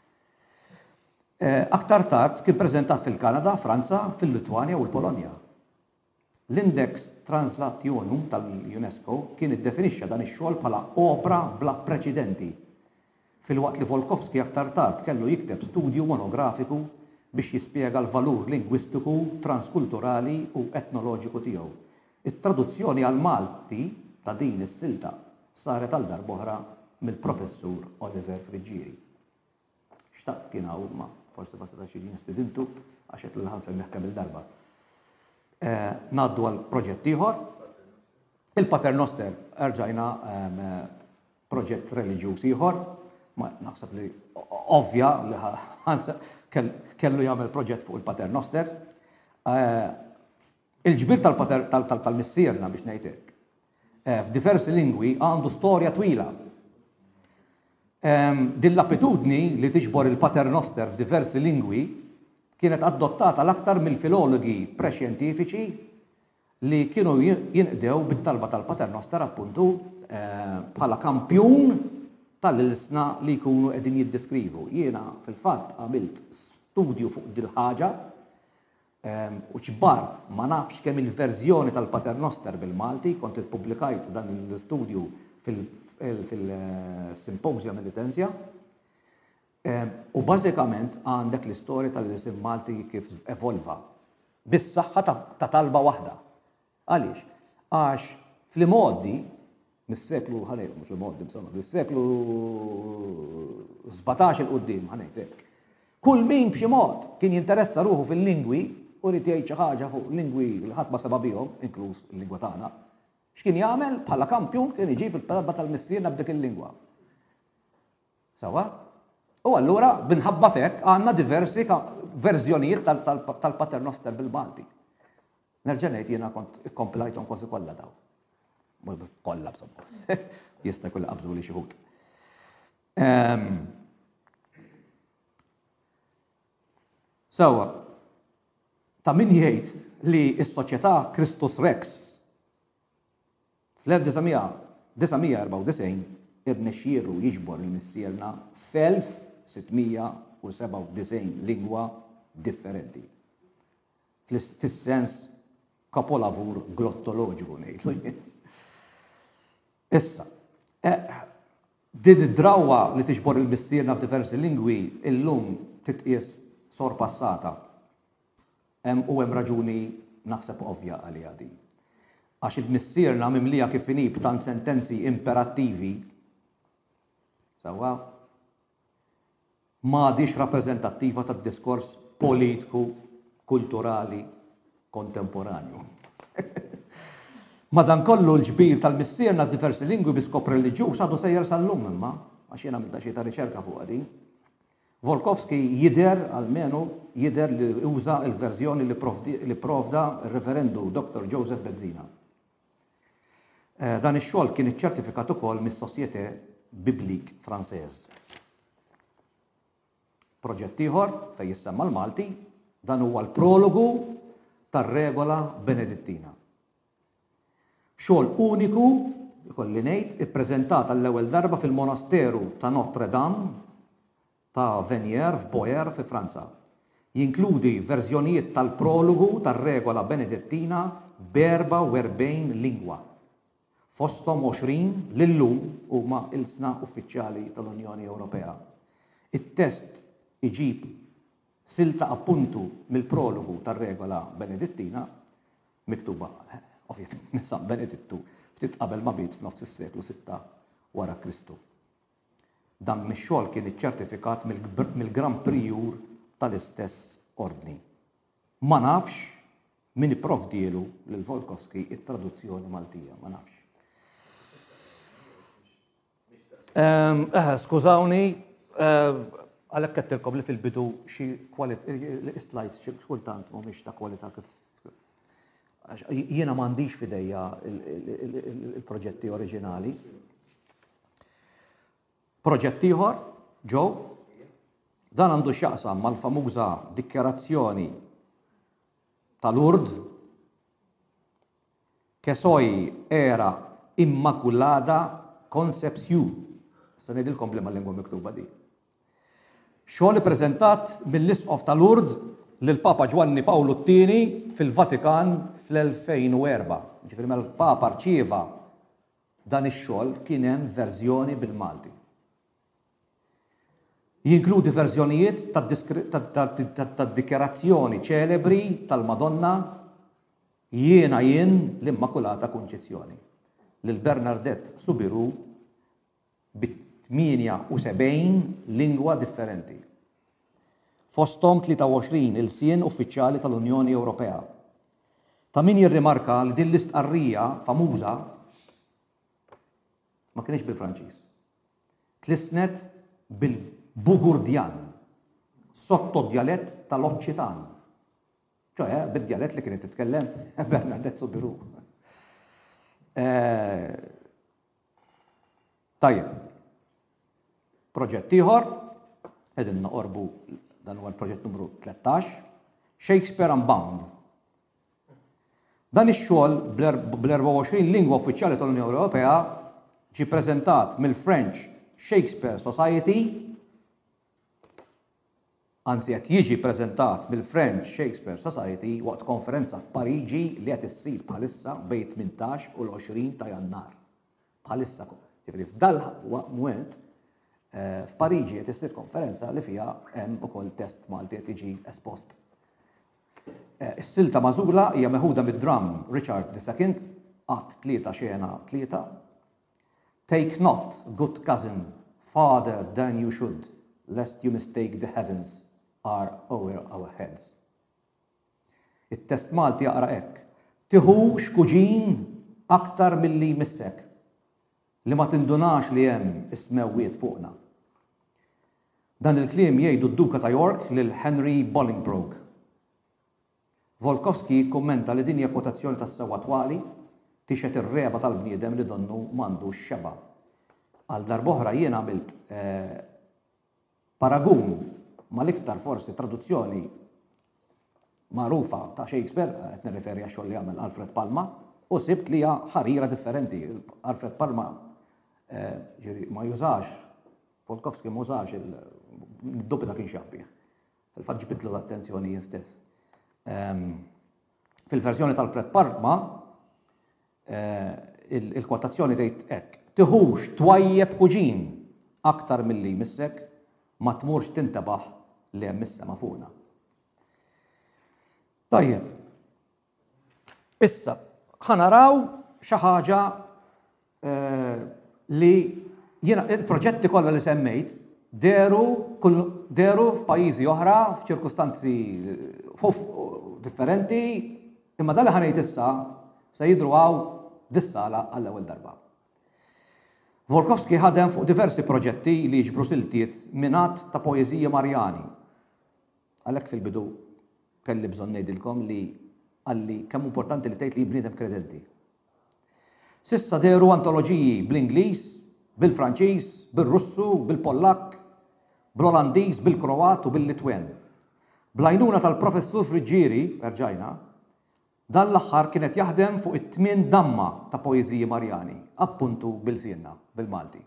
Aktar tard kien preżentat fil-Kanada, Franza, fil-Litwanja u l-Polonja. L-Index Translationum tal-UNESCO kien iddefinixxa dan ix-xogħol bħala opra bla preċedenti. Fil-waqt li Volkovski aktar tard kellu jikteb studju monografiku biex jispjega l-valur lingwistiku, transkulturali u etnoloġiku tiegħu. it-traduzzjoni għal Malti ta' din is-silta saret għal darba oħra mill-professur Oliver Friġġieri. Xtaqt kien hawn ma forsi ma setax jiġi nistidintu għax qed l-ħansa neħkem il-darba. Ngħaddu għal proġett ieħor. Il-Paternoster erġajna proġett reliġjuż ieħor, ma naħseb li ovvja li kellu jagħmel proġett fuq il-Paternoster. Il-ġbir tal-missierna biex ngħidlek f'diversi lingwi għandu storja twila. Din l-abitudni li tiġbor il-Paternoster f'diversi lingwi kienet adottata l-aktar mill-filologi prexjentifiċi li kienu jinqdew bit-talba tal-Paternoster appuntu bħala kampjun tal-ilsna li jkunu qegħdin jiddeskrivu. Jiena fil-fatt għamilt studju fuq dil ħaġa u ċbart ma nafx kemm il-verżjoni tal-Paternoster bil-Malti, kont ippubblikajt dan l-studju fil-Symposium Editenzja. U bażikament għandek l-istorja tal-isim Malti kif evolva. Bis-saħħa ta' talba waħda. Għaliex? Għax fl-modi, mis-seklu ħanej, mhux fl-modi, insomma, mis-seklu sbatax il-qudiem ħanejtek. Kull min b'xi mod kien jinteressa ruħu fil-lingwi u rrid jgħid xi ħaġa fuq lingwi li ħadd ma seba' bihom, inkluż il-lingwa tagħna. X'kien jagħmel bħala kampjun kien iġib il-talba tal-missierna b'dik il-lingwa. Sawa? U allura binħabba fek għandna diversi verżjonijiet tal-Paternoster bil-Malti. Nerġa' ngħid jiena kont ikkompilajthom kważi kollha daw. Kollha b'somma. Jista' jkun qabżu li xi ħud. Sawa, ta' min jgħid li s-soċjetà Christus Rex fl-elf erba' u disgħin irnexxieru jiġbor il-missierna f'elf sittmija u seba' u disgħin lingwa differenti. Fis-sens kapolavur glottoloġiku ngħidlu. Issa, din id-drawwa li tiġbor il-missierna f'diversi lingwi illum titqies sorpassata. U hemm raġuni naħseb ovvja għaliha din. Għax il-missierna mimlija kif inhi b'tant sentenzi imperattivi sawa m'għadix rappreżentattiva tad-diskors politiku, kulturali, kontemporanju. Madankollu l-ġbir tal-missierna f'diversi lingwi bi skop reliġjuż għadu sejjer sal-lum imma għax jiena għamilta xi ta' riċerka fuq din. Volkovski jidher almenu jidher li uża l-verżjoni li provda r-reverendu doktor Joseph Bezzina. Dan ix-xogħol kien iċċertifikat ukoll mis-Société Biblique Française. Proġett ieħor fejn jissemma l-Malti dan huwa l-prologu tar-regola Benedittina. Xogħol uniku, ikolli ngħid, ippreżentat għall-ewwel darba fil-Monasteru ta' Notre Dame ta' Venier f'Boyer fi Franza. Jinkludi verżjonijiet tal-prologu tar-regola Benedittina b'erba' u erbgħin lingwa. Fosthom għoxrin lillum huma ilsna uffiċjali tal-Unjoni Ewropea. It-test iġib silta appuntu mill-prologu tar-regola Benedittina miktuba ovvjament San Benedittu ftit qabel ma biet f'nofs is-seklu sitta wara Kristu. Dan mix-xogħol kien iċċertifikat mill-Gran Prijur tal-istess ordni. Ma nafx min ipprovdielu lil Volkovski it-traduzzjoni Maltija, ma nafx. Skużawni, għalhekk kettilkom li fil-bidu xi slides xi kultant mhumiex ta' kwalità kif jiena m'għandix f'idejja il-proġetti oriġinali. Proġett ieħor, ġew, dan għandu x'jaqsam mal-famuża dikjarazzjoni tal-Lourdes che soy era immaculada concepción. Se ngħidilkom bliema lingwa miktuba di. Xogħol ippreżentat mill-Isqof ta' Lourdes lil Papa Giovanni Paolo t-tieni fil-Vatikan fl-elfejn u erba'. Ġifieri mela l-Papa rċieva dan ix-xogħol kien hemm verżjoni bil-Malti. Jinkludi verżjonijiet tad-dikjarazzjoni ċelebri tal-Madonna Jiena jien l-Immakulata Kunċizzjoni lil Bernadette Soubirous bi tminja u sebgħin lingwa differenti. Fosthom tlieta u għoxrin il-sien uffiċjali tal-Unjoni Ewropea. Ta' min jirrimarka li din l-istqarrija famuża ma kienx bil-Franċiż. Tlisnet bil-Bugurdjan, sottodjalett tal-Oċċitan. ċoħe, bid-djalett li kienet titkellem Bernadette Soubirous. Tajjeb. Proġett ieħor, qegħdin noqorbu dan huwa l-proġett numru tlettax, Shakespeare Unbound. Dan ix-xogħol bl-erba' u għoxrin lingwa uffiċjali tal-Unjoni Ewropea ġie ppreżentat mill-French Shakespeare Society, anzi qed jiġi ppreżentat mill-French Shakespeare Society waqt konferenza f'Pariġi li qed issir bħalissa bejn tmintax u l-għoxrin ta' Jannar. Bħalissa ġifieri f'dal mument f'Pariġi qed issir konferenza li fiha hemm ukoll test Malti qed jiġi espost. Is-silta magħżula hija meħuda mid-drum Richard the Second, Att tlieta xena tlieta. Take not, good cousin, farther than you should, lest you mistake the heavens are over our heads. It-test Malti jaqra hekk. Tieħu xkuġin aktar milli jmissek li ma tindunax li hemm ismewwiet fuqna. Dan il-kliem jgħidu d-Duka ta' York lil Henry Bolingbroke. Volkowski kommenta li din hija kwotazzjoni tas-sewwa twali tixet ir-reba tal-bniedem li donnu m'għandux xeba. Għal darb'oħra jien għamilt paragun mal-iktar forsi traduzzjoni magħrufa ta' Shakespeare, qed nirreferi għax-xogħol li għamel Alfred Palma, u sibt li hija ħarira differenti. Alfred Palma ma jużax, Volkowski ma użax il-dubbi ta' kien xabbih. Fil-fatt ġibitlu l-attenzjoni jien stess. Fil-verżjoni tal-Alfred Palma il-kwotazzjoni tgħid hekk. Tieħux twajjeb kuġin aktar milli jmissek ma tmurx tintabaħ li hemm is-sema fuqna. Tajjeb. Issa, ħanaraw xi ħaġa li jiena il-proġetti kollha li semmejt deru deru f'pajjiżi oħra, f'ċirkustanzi differenti, imma dan li ħanejt issa se jidhru hawn dis-sala għall-ewwel darba. Volkowski ħadem fuq diversi proġetti li jiġbru siltiet minat ta' poeżija Marjani. Għalhekk fil-bidu kelli bżonn ngħidilkom li għalli kemm importanti li tgħid li bniedem kredenti. Sissa deru antoloġiji bl-Ingliż, bil-Franċiż, bil-Russu, bil-Pollak, bl-Olandiż, bil-Kroat u bil-Litwen. Bl-għajnuna tal-professur Friġġieri, erġajna, dan l-aħħar kienet jaħdem fuq it-tmien damma ta' poeżiji Marjani, appuntu bil-Sienna, bil-Malti.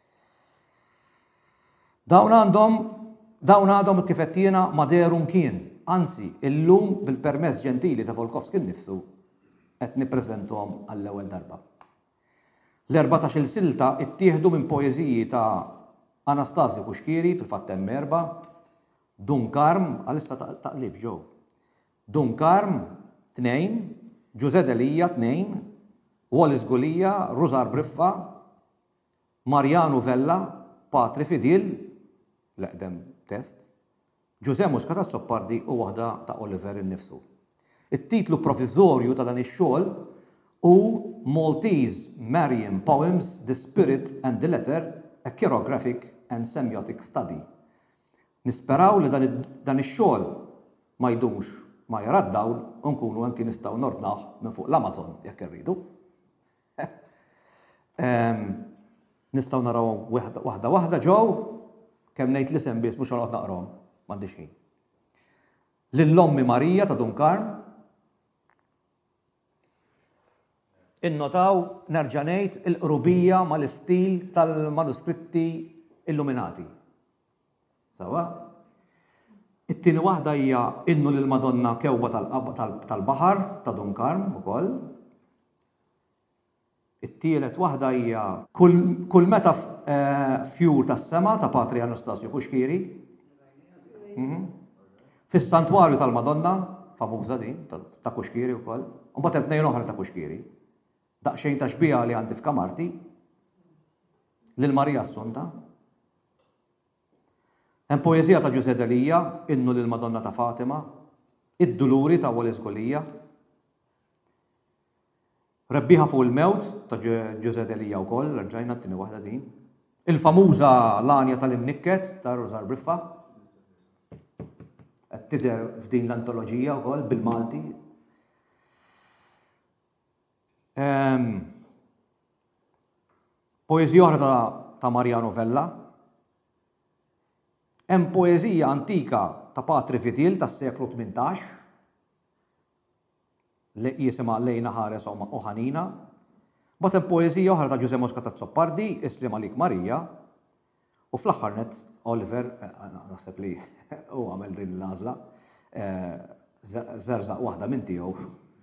Dawn għandhom dawn għadhom kif qed jiena ma deru mkien, anzi illum bil-permess ġentili ta' Volkowski nnifsu qed nippreżenthom għall-ewwel darba. L-erbatax-il silta ttieħdu minn poeżiji ta' Anastasio Kuxkieri fil-fatt hemm erba', Dunkarm, għalissa taqlib ġew. Dunkarm tnejn, Giuseppe Delija tnejn, Wallis Gulija, Ruzar Briffa, Mariano Vella, Patri Fidil, l-eqdem test, Giuseppe Muscat Zoppardi u waħda ta' Oliver innifsu. It-titlu provizorju ta' dan ix-xogħol u Maltese Marian Poems, The Spirit and the Letter, a Chirographic and Semiotic Study. Nisperaw li dan ix-xogħol ma jdumx ma jara d-dawl u nkunu anki nistgħu nordnaħ minn fuq l-Amazon jekk irridu. Nistgħu naraw waħda waħda ġew kemm ngħid l-isem biss mhux ħanoqgħod naqrahom m'għandix ħin. Lill-Ommi Marija ta' Dunkarm. Innotaw nerġa' ngħid il-qrubija mal-istil tal-manuskritti illuminati. Sawa? It-tieni waħda hija innu lil Madonna kewwa tal-baħar ta' Dunkarm ukoll. It-tielet waħda hija kull meta fjur tas-sema ta' Patri Anastasio Kuxkieri. Fis-Santwarju tal-Madonna famuża din, ta' Kuxkieri wkoll. U mbagħad hemm tnejn oħra ta' Kuxkieri. Daqsxejn ta' xbija li għandi f'kamarti lil Marija Assunta. Hemm poeżija ta' Ġuse Delija, innu lil Madonna ta' Fatima, id-Duluri ta' Wallis Golija. Rebbieħa fuq il-mewt ta' Ġuse Delija wkoll, rġajna t-tieni waħda din. Il-famuża Lanja tal-Imnikket ta' Rosar Briffa. Qed tidher f'din l-antoloġija wkoll bil-Malti. Poeżija oħra ta' Mariano Vella. Hemm poeżija antika ta' Patri Vitil tas-seklu tmintax li jisimha Lejna ħares u ħanina. Mbagħad hemm poeżija oħra ta' Giuseppe Mosca ta' Zoppardi, Islim għalik Marija, u fl-aħħar net Oliver, naħseb li u għamel din l-għażla, żerżaq waħda minn tiegħu.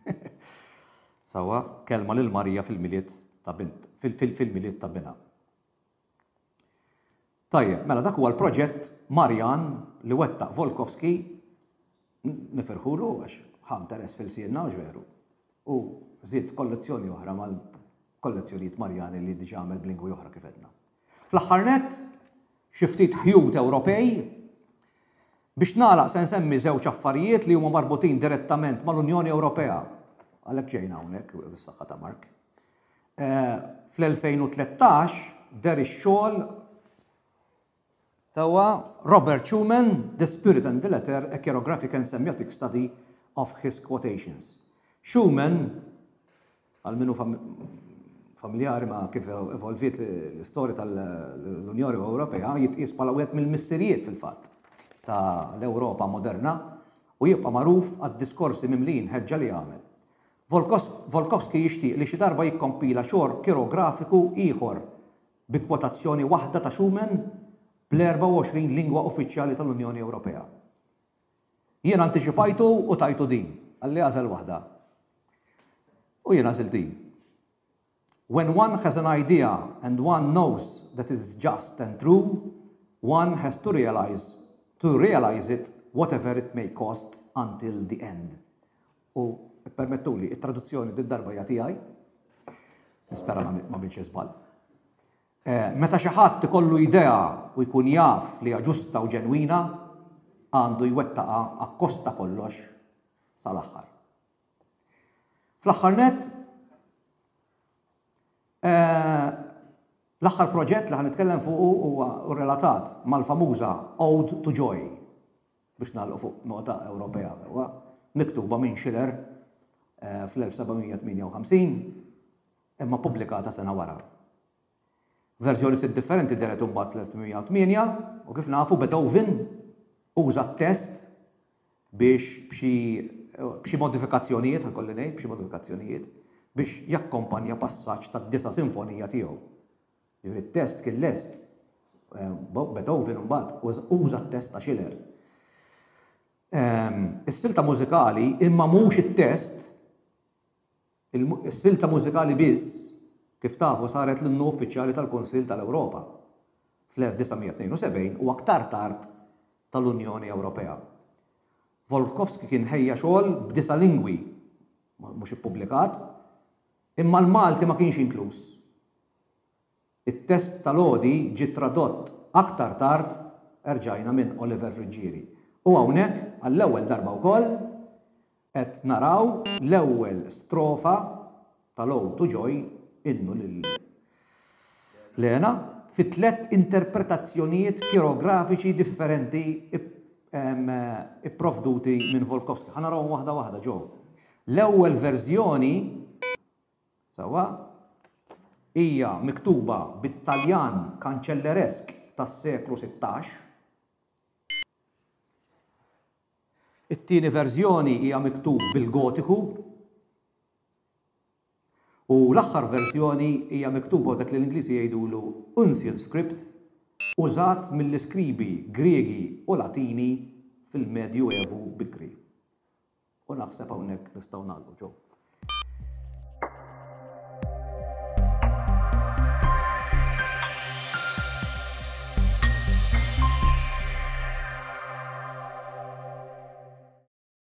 Sawa, kelma lil Marija fil-miliet ta' bint, fil-miliet ta' bina. Tajjeb, mela dak huwa l-proġett Marjan li wettaq Volkovski nifirħulu għax ħam teres fil-sienna u veru. U żied kollezzjoni oħra mal-kollezzjonijiet Marjani li diġà għamel b'lingwi oħra kif edna. Fl-aħħar nett xi ftit ħjut Ewropej biex nagħlaq se nsemmi żewġ affarijiet li huma marbutin direttament mal-Unjoni Ewropea. Għalhekk ġejna hawnhekk bis-saħħa ta' Mark. Fl-elfejn u tlettax der ix-xogħol tawa Robert Schumann, The Spirit and the Letter, a Chirographic and Semiotic Study of His Quotations. Schumann, għal-minu familjari ma' kif evolvit l-istorja tal-Unjoni Ewropea, jitqies bħala wieħed mill-missirijiet fil-fatt ta' l-Ewropa moderna u jibqa' magħruf għad-diskorsi mimlin ħeġġa li għamel. Volkovski jixtieq li xi darba jikkompila xogħol kirografiku ieħor bi kwotazzjoni waħda ta' Schumann bl-erba' u għoxrin lingwa uffiċjali tal-Unjoni Ewropea. Jien antiċipajtu u tajtu din, għalli għażel waħda. U jien għażel din. When one has an idea and one knows that it is just and true, one has to realize, to realize it whatever it may cost until the end. U permettuli, it-traduzzjoni d-darba jagħtiegħi, nispera ma binx żball. Meta xi ħadd ikollu idea u jkun jaf li hija ġusta u ġenwina, għandu jwettaqha akkosta kollox sal-aħħar. Fl-aħħar nett, l-aħħar proġett li ħanitkellem fuq huwa relatat mal-famuża Ode to Joy biex nagħlqu fuq nota Ewropea sewwa, miktuba minn Schiller fl-elf sebgħumija tminja u ħamsin imma pubblikata sena wara. Verżjoni ftit differenti deret imbagħad fl-elf tminja u tminja u kif nafu Beethoven uża t-test biex b'xi modifikazzjonijiet, ħakolli ngħid, b'xi modifikazzjonijiet biex jakkompanja passaġġ tad-disa' sinfonija tiegħu. Jiġri t-test kien lest Beethoven imbagħad uża t-test ta' Schiller. Is-silta mużikali imma mhux it-test, is-silta mużikali biss kif tafu saret l-innu uffiċjali tal-Kunsill tal-Ewropa fl-elf disajn tnejn u sebgħin u aktar tard tal-Unjoni Ewropea. Volkovski kien ħejja xogħol b'disa' lingwi, mhux ippubblikat, imma l-Malti ma kienx inkluż. It-test tal-Odi ġie tradott aktar tard erġajna minn Oliver Frigieri. U hawnhekk għall-ewwel darba wkoll qed naraw l-ewwel strofa tal-Ode to Joy innu lil Lena fi tliet interpretazzjonijiet kirografiċi differenti ipprovduti minn Volkovski. Ħa narawhom waħda waħda ġew. L-ewwel verżjoni sewwa hija miktuba bit-Taljan kanċelleresk tas-seklu sittax. It-tieni verżjoni hija miktub bil-Gotiku. U l-aħħar verżjoni hija miktuba dak li l-Ingliżi jgħidulu uncial script użat mill-iskribi Griegi u Latini fil-Medju Evu Bikri. U naħseb hawnhekk nistgħu nagħlqu ġew.